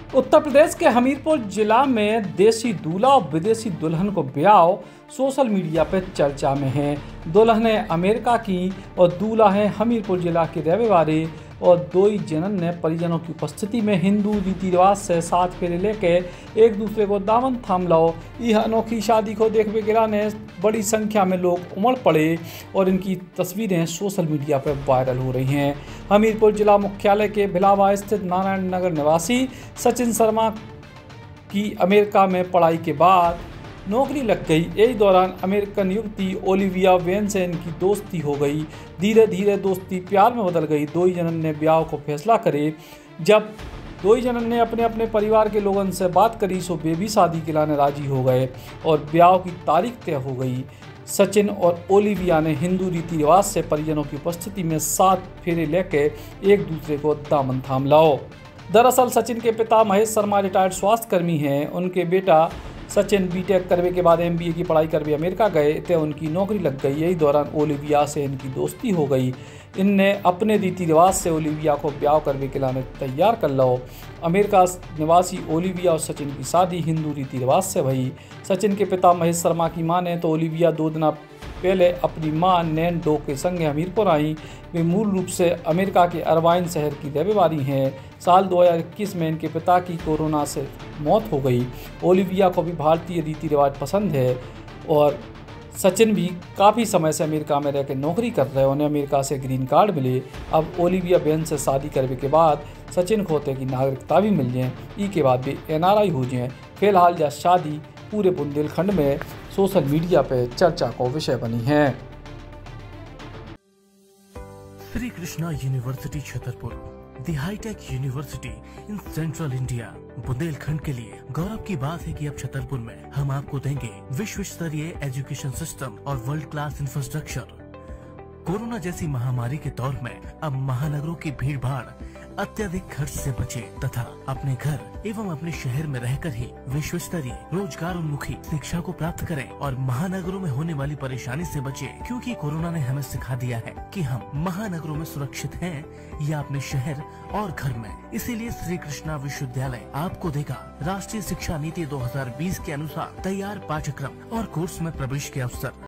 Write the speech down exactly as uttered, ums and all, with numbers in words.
उत्तर प्रदेश के हमीरपुर जिला में देसी दूल्हा और विदेशी दुल्हन को ब्याह सोशल मीडिया पर चर्चा में है। दुल्हन है अमेरिका की और दूल्हा है हमीरपुर जिला के रहने वाले और दोई जनन ने परिजनों की उपस्थिति में हिंदू रीति रिवाज से साथ फेरे लेकर एक दूसरे को दामन थाम लो। यह अनोखी शादी को देखने के लिए बड़ी संख्या में लोग उमड़ पड़े और इनकी तस्वीरें सोशल मीडिया पर वायरल हो रही हैं। हमीरपुर जिला मुख्यालय के भिलावा स्थित नारायण नगर निवासी सचिन शर्मा की अमेरिका में पढ़ाई के बाद नौकरी लग गई। यही दौरान अमेरिकन युवती ओलिविया वेन से इनकी दोस्ती हो गई। धीरे धीरे दोस्ती प्यार में बदल गई। दोई जनन ने ब्याह को फैसला करे। जब दोई जनन ने अपने अपने परिवार के लोगों से बात करी सो बेबी शादी के लाने राजी हो गए और ब्याह की तारीख तय हो गई। सचिन और ओलिविया ने हिंदू रीति रिवाज से परिजनों की उपस्थिति में सात फेरे लेकर एक दूसरे को दामन थाम लाओ। दरअसल सचिन के पिता महेश शर्मा रिटायर्ड स्वास्थ्यकर्मी हैं। उनके बेटा सचिन बीटेक करने के बाद एमबीए की पढ़ाई करके अमेरिका गए थे। उनकी नौकरी लग गई। यही दौरान ओलिविया से इनकी दोस्ती हो गई। इनने अपने रीति रिवाज से ओलिविया को ब्याह करने के लिए तैयार कर लो। अमेरिका निवासी ओलिविया और सचिन की शादी हिंदू रीति रिवाज से भई। सचिन के पिता महेश शर्मा की माने तो ओलिविया दो दिन पहले अपनी मां नैन डो के संग हमीरपुर आई। वे मूल रूप से अमेरिका के अरवाइन शहर की रहने वाली हैं। साल दो हज़ार इक्कीस में इनके पिता की कोरोना से मौत हो गई। ओलिविया को भी भारतीय रीति रिवाज पसंद है और सचिन भी काफ़ी समय से अमेरिका में रहकर नौकरी कर रहे हैं। उन्हें अमेरिका से ग्रीन कार्ड मिले। अब ओलिविया बेन से शादी करने के बाद सचिन को होते की नागरिकता भी मिल जाए। ई के बाद भी एन आर आई हो जाए। फिलहाल यह शादी पूरे बुंदेलखंड में सोशल मीडिया पर चर्चा का विषय बनी है। Shri Krishna university Chhatarpur, the high tech university in central India. Bundelkhand के लिए गौरव की बात है कि अब छतरपुर में हम आपको देंगे विश्व स्तरीय एजुकेशन सिस्टम और वर्ल्ड क्लास इंफ्रास्ट्रक्चर। कोरोना जैसी महामारी के दौर में अब महानगरों की भीड़ भाड़ अत्यधिक खर्च से बचे तथा अपने घर एवं अपने शहर में रहकर ही विश्व स्तरीय रोजगार उन्मुखी शिक्षा को प्राप्त करें और महानगरों में होने वाली परेशानी से बचे, क्योंकि कोरोना ने हमें सिखा दिया है कि हम महानगरों में सुरक्षित हैं या अपने शहर और घर में। इसीलिए श्री कृष्णा विश्वविद्यालय आपको देगा राष्ट्रीय शिक्षा नीति दो हज़ार बीस के अनुसार तैयार पाठ्यक्रम और कोर्स में प्रवेश के अवसर।